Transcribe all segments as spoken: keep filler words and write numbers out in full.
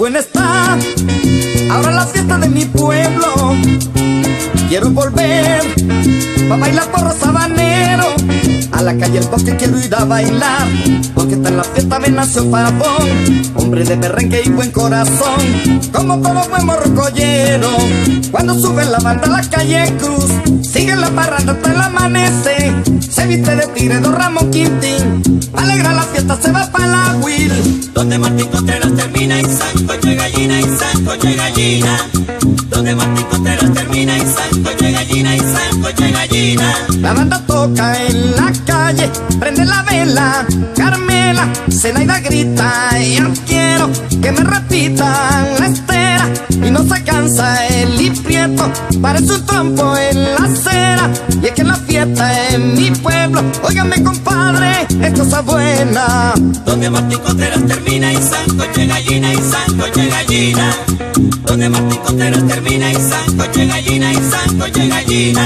buena está ahora la fiesta de mi pueblo. Quiero volver pa' bailar porro sabanero. A la calle El Bosque quiero ir a bailar, porque está en la fiesta me nació pavón. Hombre de perrenque y buen corazón, como todo buen morrocollero. Cuando sube la banda a la calle Cruz, sigue la parranda hasta el amanecer. Se viste de tigre Don Ramón Quintín, alegra la fiesta, se va pa' la Will. Donde Martín Contreras termina y sancocho de gallina y sancocho de gallina. Donde Martín Contreras termina y sancocho de gallina y sancocho de gallina. La banda toca en la calle, prende la vela, Carmela, Zenaida grita, yo quiero que me repitan la estera. Y no se cansa el Prieto, parece un trompo en la acera. Y es que la fiesta en mi pueblo, óigame compadre, es cosa buena. Donde Martín Contreras termina y sancocho de gallina y sancocho de gallina. Donde Martín Contreras termina y sancocho de gallina y sancocho de gallina.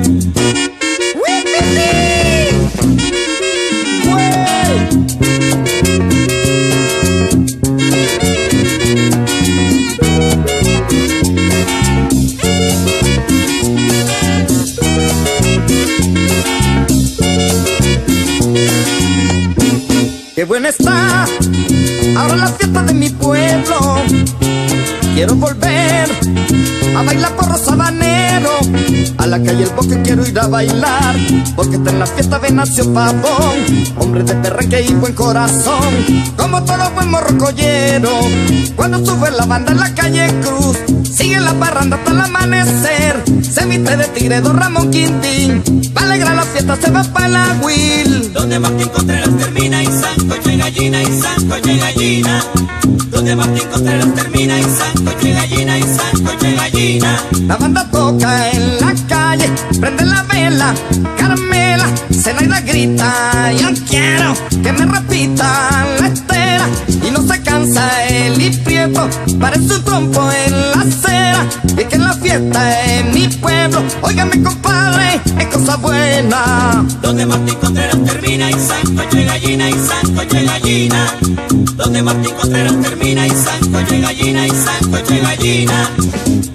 Qué buena está ahora la fiesta de mi pueblo. Quiero volver a bailar porro sabanero. A la calle El Bosque quiero ir a bailar, porque está en la fiesta de nació pavón. Hombre de perrenque y buen corazón, como todo buen morrocollero. Cuando sube la banda en la calle Cruz, sigue la parranda hasta el amanecer. Se viste de tigre Don Ramón Quintín, pa' alegrar la fiesta se va pa' la Will. Donde Martín Contreras termina y sancocho de gallina y sancocho de gallina. Donde Martín Contreras termina y sancocho de gallina y sancocho de gallina. La banda toca en la calle, prende la vela, Carmela, Zenaida grita, yo quiero que me repitan la estera. Y no se cansa el Prieto, parece un trompo en la acera. Y es que en la fiesta en mi pueblo, óigame compadre, es cosa buena. Donde Martín Contreras termina y sancocho de gallina y sancocho de gallina. Donde Martín Contreras termina y sancocho de gallina y sancocho de gallina.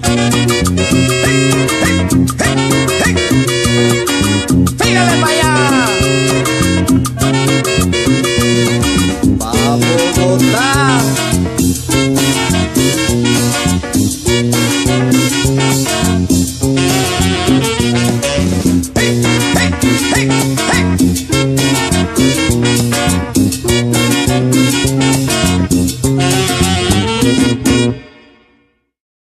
Hey, hey, hey, hey. Fíjale para allá.